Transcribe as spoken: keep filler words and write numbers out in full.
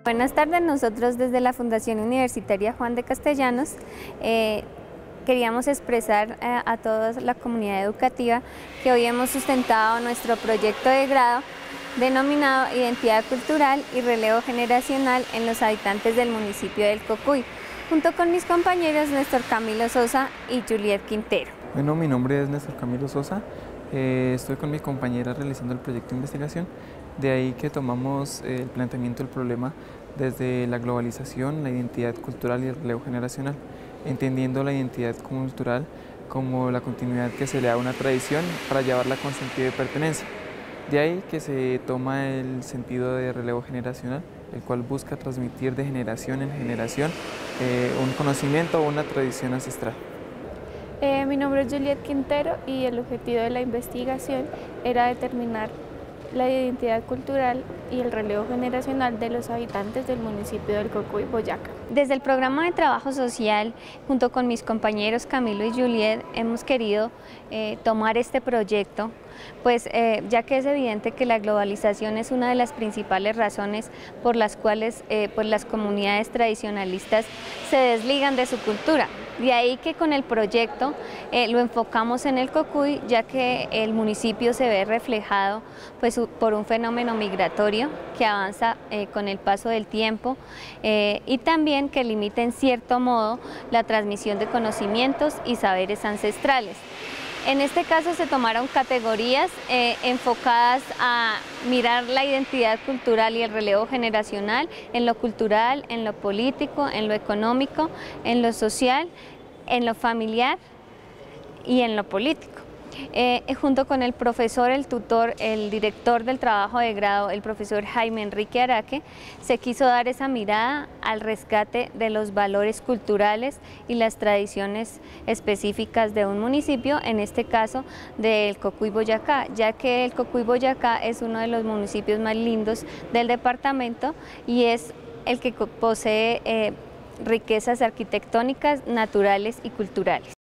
Buenas tardes, nosotros desde la Fundación Universitaria Juan de Castellanos eh, queríamos expresar eh, a toda la comunidad educativa que hoy hemos sustentado nuestro proyecto de grado denominado Identidad Cultural y Relevo Generacional en los habitantes del municipio del Cocuy, junto con mis compañeros Néstor Camilo Sosa y Juliet Quintero. Bueno, mi nombre es Néstor Camilo Sosa, eh, estoy con mi compañera realizando el proyecto de investigación, de ahí que tomamos eh, el planteamiento del problema desde la globalización, la identidad cultural y el relevo generacional, entendiendo la identidad cultural como la continuidad que se le da a una tradición para llevarla con sentido de pertenencia. De ahí que se toma el sentido de relevo generacional, el cual busca transmitir de generación en generación eh, un conocimiento o una tradición ancestral. Eh, mi nombre es Juliet Quintero y el objetivo de la investigación era determinar la identidad cultural y el relevo generacional de los habitantes del municipio del Cocuy, Boyacá. Desde el programa de trabajo social, junto con mis compañeros Camilo y Juliet, hemos querido eh, tomar este proyecto, pues eh, ya que es evidente que la globalización es una de las principales razones por las cuales eh, pues las comunidades tradicionalistas se desligan de su cultura. De ahí que con el proyecto eh, lo enfocamos en el Cocuy, ya que el municipio se ve reflejado pues, por un fenómeno migratorio que avanza eh, con el paso del tiempo eh, y también que limita en cierto modo la transmisión de conocimientos y saberes ancestrales. En este caso se tomaron categorías eh, enfocadas a mirar la identidad cultural y el relevo generacional en lo cultural, en lo político, en lo económico, en lo social, en lo familiar y en lo político. Eh, junto con el profesor, el tutor, el director del trabajo de grado, el profesor Jaime Enrique Araque, se quiso dar esa mirada al rescate de los valores culturales y las tradiciones específicas de un municipio, en este caso del Cocuy Boyacá, ya que el Cocuy Boyacá es uno de los municipios más lindos del departamento y es el que posee eh, riquezas arquitectónicas, naturales y culturales.